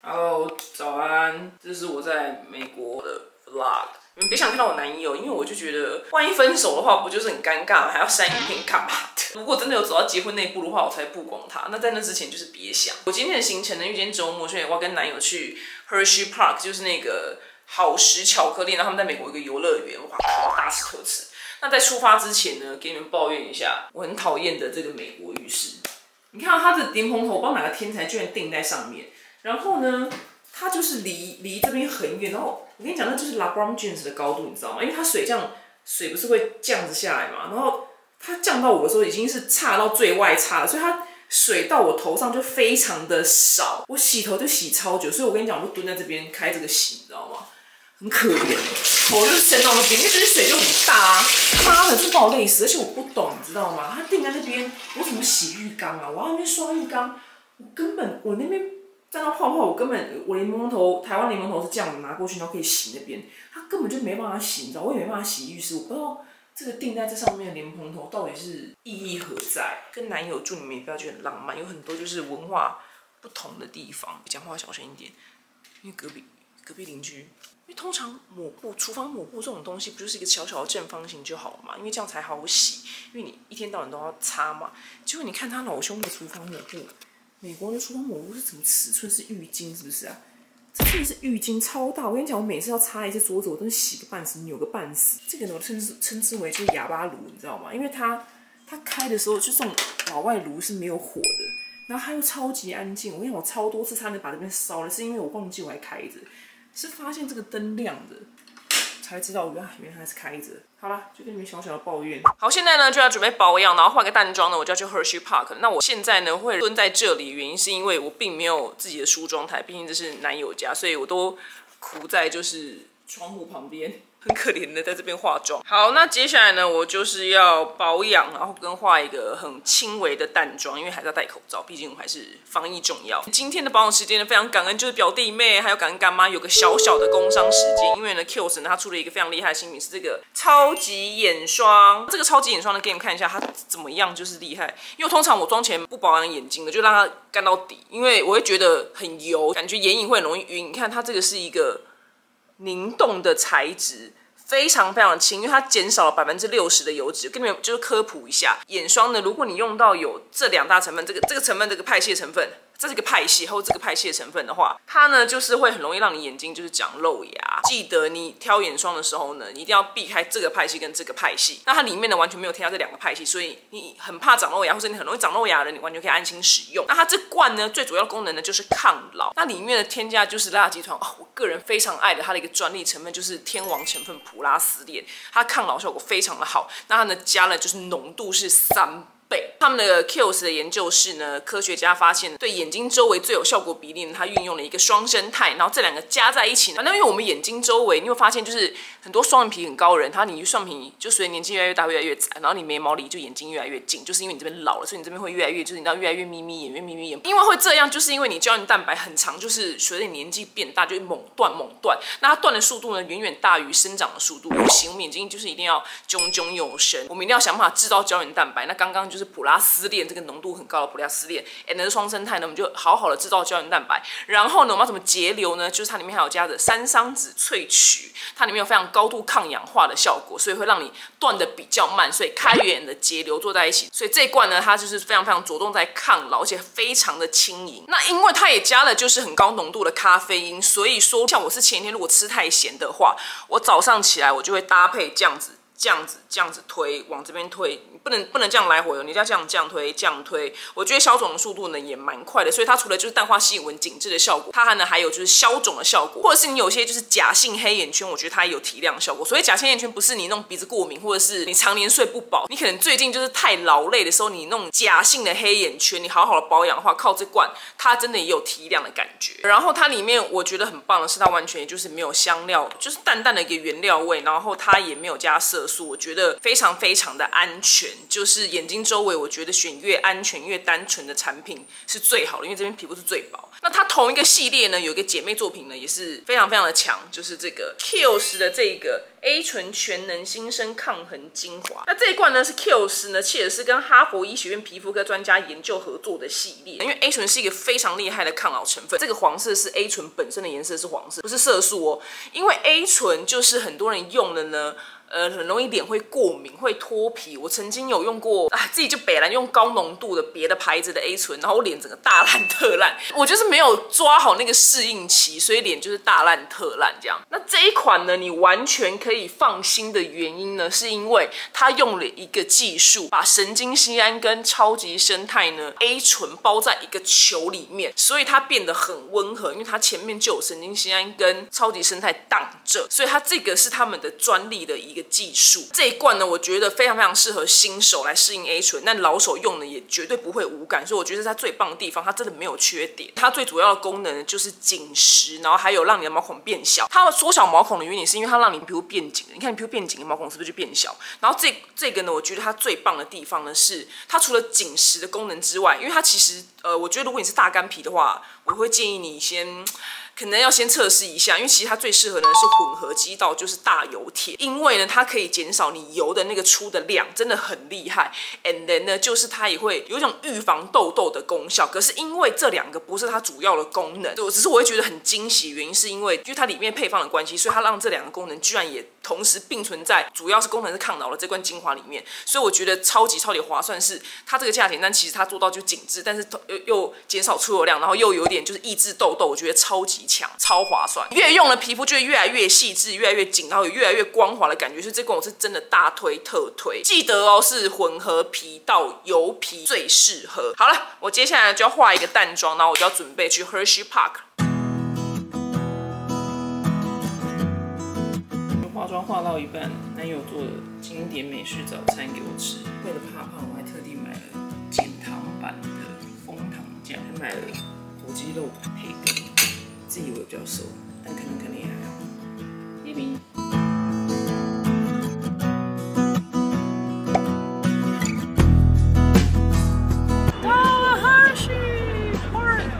Hello， 早安，这是我在美国的 vlog。你们别想看到我男友，因为我就觉得，万一分手的话，不就是很尴尬，还要删影片干嘛的？如果真的有走到结婚那一步的话，我才曝光他。那在那之前就是别想。我今天的行程呢，因为今天周末，所以我要跟男友去 Hershey Park， 就是那个好时巧克力，然后他们在美国有一个游乐园，哇，大吃特吃。那在出发之前呢，给你们抱怨一下，我很讨厌的这个美国浴室。你看到它的莲蓬头，我不知道哪个天才居然定在上面。然后呢，它就是离这边很远。然后我跟你讲，那就是 LeBron James 的高度，你知道吗？因为它水不是会这样子下来嘛，然后它降到我的时候已经是差到最外差了，所以它水到我头上就非常的少。我洗头就洗超久，所以我跟你讲，我就蹲在这边开这个洗，你知道吗？很可怜，头就是伸到那边，因为这边水就很大啊。妈的，这把我累死，而且我不懂，你知道吗？它定在那边，我怎么洗浴缸啊？我要那边刷浴缸，我那边沾到泡泡，我连蒙头，台湾柠檬头是这样拿过去，然后可以洗那边，它根本就没办法洗，你知道，我也没办法洗浴室，我不知道这个定在这上面的莲蓬头到底是意义何在。跟男友住，你们也不要觉得很浪漫，有很多就是文化不同的地方，讲话小声一点，因为隔壁邻居。因为通常厨房抹布这种东西，不就是一个小小的正方形就好了嘛？因为这样才好洗，因为你一天到晚都要擦嘛。结果你看他老兄的厨房抹布，美国的厨房抹布是什么尺寸？是浴巾是不是啊？这真的是浴巾超大！我跟你讲，我每次要擦一次桌子，我都是洗个半死，扭个半死。这个呢，我称之为就是哑巴炉，你知道吗？因为它开的时候，就这种老外炉是没有火的，然后它又超级安静。我跟你讲，我超多次差点把这边烧了，是因为我忘记我还开着。是发现这个灯亮的，才知道原来是开着。好啦，就跟你们小小的抱怨。好，现在呢就要准备保养，然后化个淡妆呢，我就要去 Hershey Park。那我现在呢会蹲在这里，原因是因为我并没有自己的梳妆台，毕竟这是男友家，所以我都苦在就是窗户旁边。很可怜的在这边化妆。好，那接下来呢，我就是要保养，然后跟画一个很轻微的淡妆，因为还是要戴口罩，毕竟我还是防疫重要。今天的保养时间呢，非常感恩，就是表弟妹还有感恩干妈有个小小的工商时间，因为呢 Kiehl's 呢它出了一个非常厉害的新品，是这个超级眼霜。这个超级眼霜呢，给你们看一下它怎么样，就是厉害。因为通常我妆前不保养眼睛的，就让它干到底，因为我会觉得很油，感觉眼影会很容易晕。你看它这个是一个凝冻的材质，非常非常的轻，因为它减少了60%的油脂。跟你们就是科普一下，眼霜呢，如果你用到有这两大成分，这个成分，这个派系的成分。这是一个派系，或这个派系的成分的话，它呢就是会很容易让你眼睛就是长漏牙。记得你挑眼霜的时候呢，你一定要避开这个派系跟这个派系。那它里面呢完全没有添加这两个派系，所以你很怕长漏牙，或者你很容易长漏牙的人，你完全可以安心使用。那它这罐呢最主要的功能呢就是抗老，那里面的添加就是辣集团我个人非常爱的它的一个专利成分就是天王成分普拉斯链，它抗老效果非常的好。那它呢加了就是浓度是3倍。他们的 Kiehl's 的研究室呢，科学家发现对眼睛周围最有效果比例呢，它运用了一个双生态，然后这两个加在一起呢，那因为我们眼睛周围，你会发现就是很多双眼皮很高的人，你双眼皮就随着年纪越来越大越来越窄，然后你眉毛离就眼睛越来越近，就是因为你这边老了，所以你这边会越来越就是你知道越来越眯眯眼，越眯眯眼。因为会这样，就是因为你胶原蛋白很长，就是随着你年纪变大就会猛断，那它断的速度呢远远大于生长的速度。不行，我们眼睛就是一定要炯炯有神，我们一定要想办法制造胶原蛋白。那刚刚就是普拉斯链这个浓度很高的普拉斯链 ，and 双生态呢，我们就好好的制造胶原蛋白。然后呢，我们要怎么节流呢？就是它里面还有加的3桑酯萃取，它里面有非常高度抗氧化的效果，所以会让你断的比较慢，所以开源的节流做在一起。所以这一罐呢，它就是非常非常着重在抗老，而且非常的轻盈。那因为它也加了就是很高浓度的咖啡因，所以说像我是前一天如果吃太咸的话，我早上起来我就会搭配这样子推，往这边推，你不能这样来回哦，你要这样推。我觉得消肿的速度呢也蛮快的，所以它除了就是淡化细纹紧致的效果，它呢还有就是消肿的效果，或者是你有些就是假性黑眼圈，我觉得它也有提亮的效果。所以假性黑眼圈不是你那种鼻子过敏，或者是你常年睡不饱，你可能最近就是太劳累的时候，你那种假性的黑眼圈，你好好的保养的话，靠这罐它真的也有提亮的感觉。然后它里面我觉得很棒的是，它完全也就是没有香料，就是淡淡的一个原料味，然后它也没有加色素，我觉得非常非常的安全。 就是眼睛周围，我觉得选越安全越单纯的产品是最好的，因为这边皮肤是最薄。那它同一个系列呢，有一个姐妹作品呢，也是非常非常的强，就是这个 Kiehl's 的这个 A 醇全能新生抗衡精华。那这一罐呢是 Kiehl's 呢，切尔是跟哈佛医学院皮肤科专家研究合作的系列。因为 A 醇是一个非常厉害的抗老成分，这个黄色是 A 醇本身的颜色是黄色，不是色素哦。因为 A 醇就是很多人用了呢。很容易脸会过敏，会脱皮。我曾经有用过，自己就北兰用高浓度的别的牌子的 A 醇，然后我脸整个大烂特烂。我就是没有抓好那个适应期，所以脸就是大烂特烂这样。那这一款呢，你完全可以放心的原因呢，是因为它用了一个技术，把神经酰胺跟超级生态呢 A 醇包在一个球里面，所以它变得很温和，因为它前面就有神经酰胺跟超级生态挡着，所以它这个是他们的专利的一个技术。这一罐呢，我觉得非常非常适合新手来适应 A 醇，但老手用呢也绝对不会无感，所以我觉得是它最棒的地方，它真的没有缺点。它最主要的功能就是紧实，然后还有让你的毛孔变小。它缩小毛孔的原理是因为它让你皮肤变紧，你看你皮肤变紧，毛孔是不是就变小？然后这个呢，我觉得它最棒的地方呢是它除了紧实的功能之外，因为它其实我觉得如果你是大干皮的话，我会建议你可能要先测试一下，因为其实它最适合的是混合肌道，就是大油铁，因为呢它可以减少你油的那个出的量，真的很厉害。And then 呢，就是它也会有一种预防痘痘的功效。可是因为这两个不是它主要的功能，只是我会觉得很惊喜，原因是因为它里面配方的关系，所以它让这两个功能居然也同时并存在，主要是功能是抗老的这罐精华里面。所以我觉得超级划算，是它这个价钱，但其实它做到就紧致，但是又减少出油量，然后又有点就是抑制痘痘，我觉得超级强，超划算。越用的皮肤就会越来越细致，越来越紧，然后有越来越光滑的感觉，所以这罐我是真的大推特推。记得哦，是混合皮到油皮最适合。好了，我接下来就要画一个淡妆，然后我就要准备去 Hershey Park。化妆化到一半，男友做了经典美式早餐给我吃。为了怕胖，我还特地买了减糖版的枫糖酱，还买了火鸡肉培根。自以为比较瘦，但可能也还好。咪咪。到了 Hershey Park，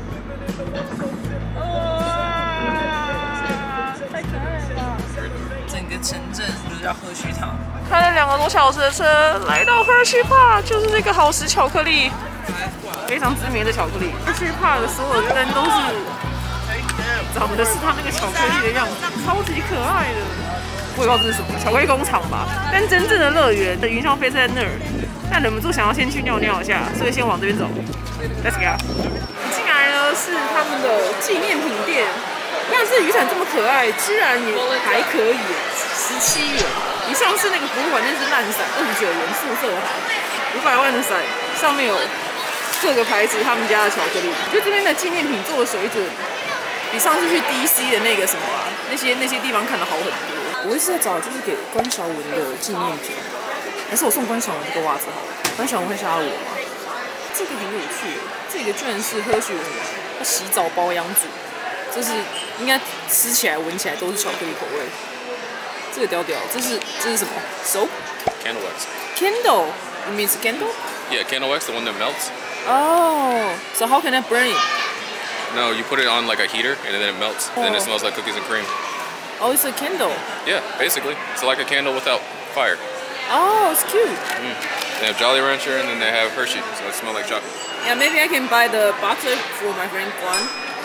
太可爱了吧！整个城镇就叫赫须糖。开了2个多小时的车，来到 Hershey Park， 就是这个好时巧克力，非常知名的巧克力。Hershey Park 的所有的灯都是。长的是它那个巧克力的样子，超级可爱的。我也不知道这是什么，巧克力工厂吧。但真正的乐园的云霄飞车在那儿，但忍不住想要先去尿尿一下，所以先往这边走。Let's go。进来呢是他们的纪念品店，但是雨伞这么可爱，居然也还可以，17元。你上次那个博物馆那是烂伞，29元素色好，500万的伞，上面有各个牌子他们家的巧克力。我觉得这边的纪念品做的水准。比上次去 DC 的那个什么啊，那些地方看得好很多。我一直在找就是给关晓雯的纪念品，还是我送关晓雯这个袜子好了？关晓雯会杀了我吗？这个很有趣，这个居然是Hershey洗澡保养组，这是应该吃起来闻起来都是巧克力口味。这个屌，这是什么 ？Soap? Candle wax. Candle? You mean candle? Yeah, candle wax, the one that melts. Oh, so how can I burn it? No, you put it on like a heater and then it melts. And then it smells like cookies and cream. Oh, it's a candle. Yeah, basically. It's like a candle without fire. Oh, it's cute. They have Jolly Rancher and then they have Hershey, so it smells like chocolate. Yeah, maybe I can buy the boxer for my friend Guan.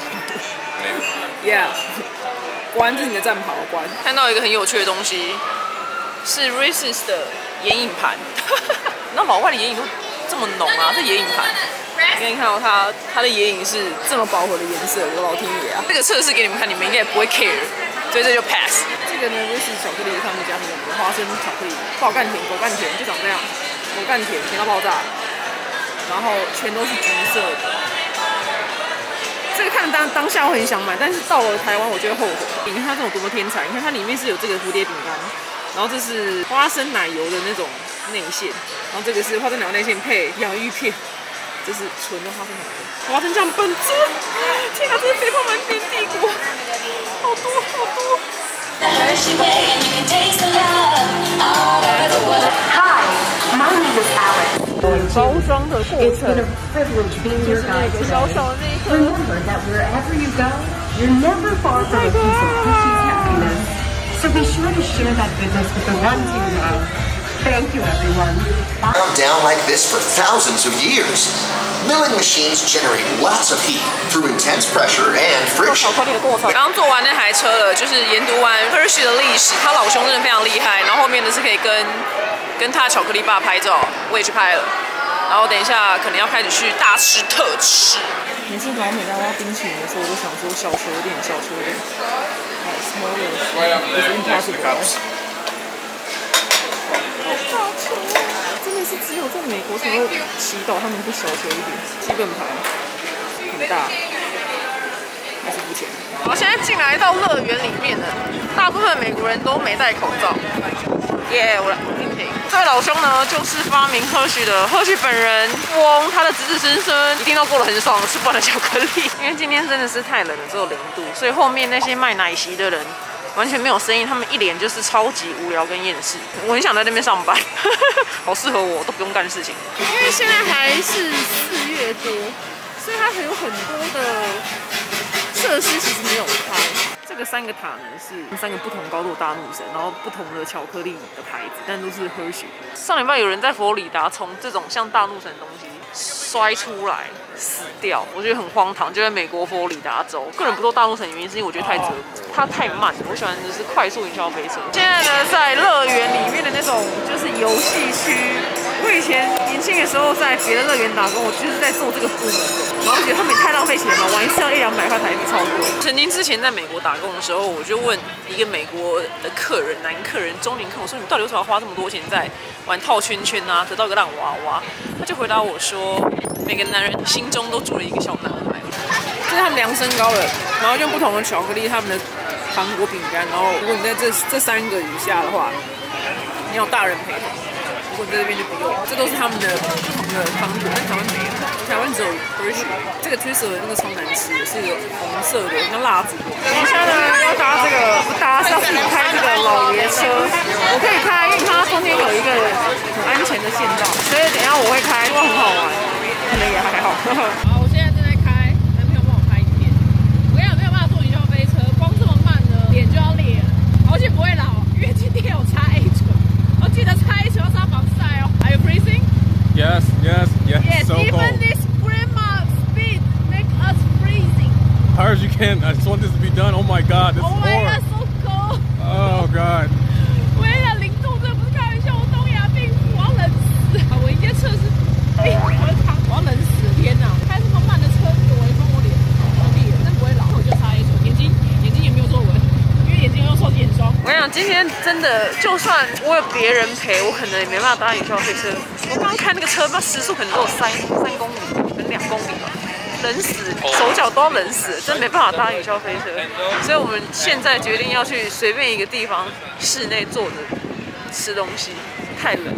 Maybe. Yeah. 关就是你的战袍，关。看到一个很有趣的东西，是 Reese's 的眼影盘。那老外的眼影都这么浓啊，这眼影盘。你看到它的眼影是这么饱和的颜色，我老天爷啊！这个测试给你们看，你们应该也不会 care， 所以这就 pass。这个呢，Reese's 巧克力他们家那个花生巧克力，爆干甜，狗干甜，就长这样，狗干甜，甜到爆炸，然后全都是橘色的。这个看当下会很想买，但是到了台湾我就会后悔。你看它这种多么天才，你看它里面是有这个蝴蝶饼干，然后这是花生奶油的那种内馅，然后这个是花生奶油内馅配洋芋片。这是纯的花生奶油，花生酱本质，天啊，这是肥胖满点帝国，好多。 Hi, my name 包装的过程， privilege being 就 your 是那 guide 个小 today. 小的那一颗。 Remember that wherever you go, you're never far from a piece of Hershey's happiness. So be sure to share that goodness with the ones you love. Thank you, everyone. Ground down like this for thousands of years. Milling machines generate lots of heat through intense pressure and 做 friction. 巧克力的过程。刚刚做完那台车了，就是研读完 Hershey 的历史，他老兄真的非常厉害。然后后面呢是可以跟他的巧克力爸拍照，我也去拍了。然后等一下可能要开始去大吃特吃。每次老美在挖冰淇淋的时候，我都想说小球一点，小球一点。smaller is impossible. 真的是只有在美国才会祈祷他们会小球一点，基本盘很大，还是付钱。我现在进来到乐园里面了，大部分美国人都没戴口罩。耶、我听听。这位老兄呢，就是发明Hershey的Hershey本人，富翁，他的子子孙孙一定都过得很爽，吃不完的巧克力。因为今天真的是太冷了，只有0度，所以后面那些卖奶昔的人。完全没有声音，他们一脸就是超级无聊跟厌世。我很想在那边上班，好适合我，都不用干事情。因为现在还是4月多，所以它还有很多的设施其实没有开。这个3个塔呢是3个不同高度的大怒神，然后不同的巧克力的牌子，但都是 Hershey。上礼拜有人在佛罗里达从这种像大怒神的东西摔出来死掉，我觉得很荒唐。就在美国佛罗里达州，个人不做大怒神的原因是因为我觉得太折磨，它太慢了。我喜欢的是快速营销飞车。现在呢，在乐园里面的那种就是游戏区。我以前年轻的时候在别的乐园打工，我就是在做这个部门的，然后觉得他们也太浪费钱了，玩一次要100-200块台币，超贵。曾经之前在美国打工的时候，我就问一个美国的客人，男客人、中年客人，我说你到底为什么要花这么多钱在玩套圈圈啊，得到一个烂娃娃？他就回答我说，每个男人心中都住了一个小男孩。这是他们量身高的，然后用不同的巧克力、他们的糖果、饼干，然后如果你在这3个以下的话，你要大人陪同。如果你在这边就不用，这都是他们的不同的糖果，但台湾没有，台湾只有 Hershey。这个 Twister 的那个超难吃，是一个红色的，像蜡烛。等一下呢，要搭这个，不搭是要自己开这个老爷车。我可以开，因为它中间有一个很安全的线道，所以等一下我会开，会很好玩，可能也还好。好，我现在正在开，男朋友帮我拍影片。我跟你讲，没有办法坐云霄飞车，光这么慢呢，脸就要裂了，而且不会老，因为今天有擦 A 醇。我记得擦 A 醇要擦防晒哦。Are you freezing? Yes, yes, yes. Yes, So even cold. this grandma speed make us freezing. Hard as you can. I just want this to be done. Oh my God, this Oh is my hard. god, so cold. Oh God. 我跟你讲，0度这不是开玩笑，我东亚病夫，我要冷死。我一件测试病和糖，我要冷死！天哪，开这么慢的车，我一封我脸，兄弟，真不会老。我就擦一唇，眼睛也没有皱纹，因为眼睛要受眼霜。我跟你讲，今天真的，就算我有别人陪，我可能也没办法搭云霄飞车。我刚刚开那个车，那时速可能只有3公里，可能2公里吧。冷死，手脚都要冷死，真没办法搭云霄飞车。所以我们现在决定要去随便一个地方室内坐着吃东西，太冷。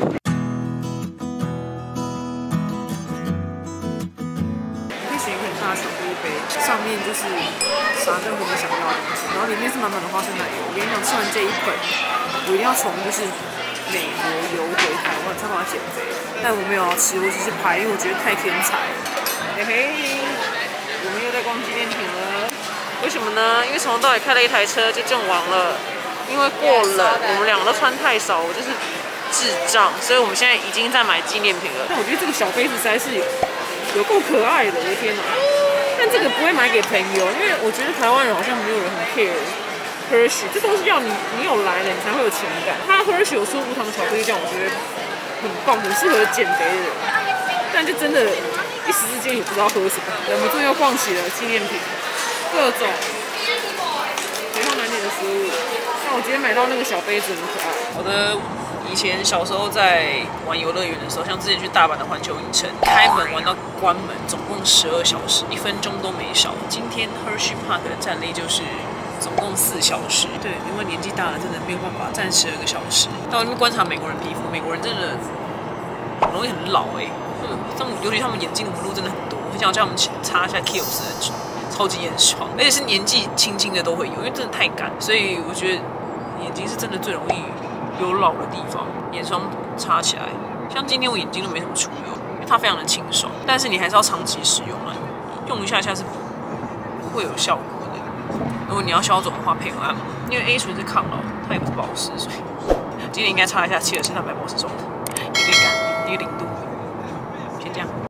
可以选一个很大的巧克力杯，上面就是撒任何你想要的东西，然后里面是满满的花生奶油。我跟你讲，吃完这一本，我一定要从就是美国游回台湾，才把它减肥。但我没有要吃，我只是拍，因为我觉得太天才了。嘿嘿，我们又在逛纪念品了。为什么呢？因为从头到尾开了一台车就阵亡了。因为过冷，我们2个都穿太少，我就是智障，所以我们现在已经在买纪念品了。但我觉得这个小杯子实在是有够可爱的，我的天哪！但这个不会买给朋友，因为我觉得台湾人好像没有人很 care Hershey， 这都是要你有来了你才会有情感。它 Hershey 有出无糖巧克力酱，我觉得很棒，很适合减肥的人。但就真的。一时之间也不知道喝什么，忍不住又逛起了纪念品，各种北方难点的食物。那我今天买到那个小杯子很可爱。好的，以前小时候在玩游乐园的时候，像之前去大阪的环球影城，开门玩到关门，总共12小时，1分钟都没少。今天 Hershey Park 的站立就是总共4小时。对，因为年纪大了，真的没有办法站12个小时。到那边观察美国人皮肤，美国人真的很容易很老尤其他们眼睛的纹路真的很多，很想叫他们擦一下 Kiehl's 的超级眼霜，而且是年纪轻轻的都会有，因为真的太干，所以我觉得眼睛是真的最容易有老的地方，眼霜擦起来。像今天我眼睛都没什么出油，因为它非常的清爽，但是你还是要长期使用啊，用一下是不会有效果的。如果你要消肿的话，配合按摩，因为 A 醇是抗老，它也不是保湿，所以今天应该擦一下727蛋白保湿霜，有点干，1个0度。先这样。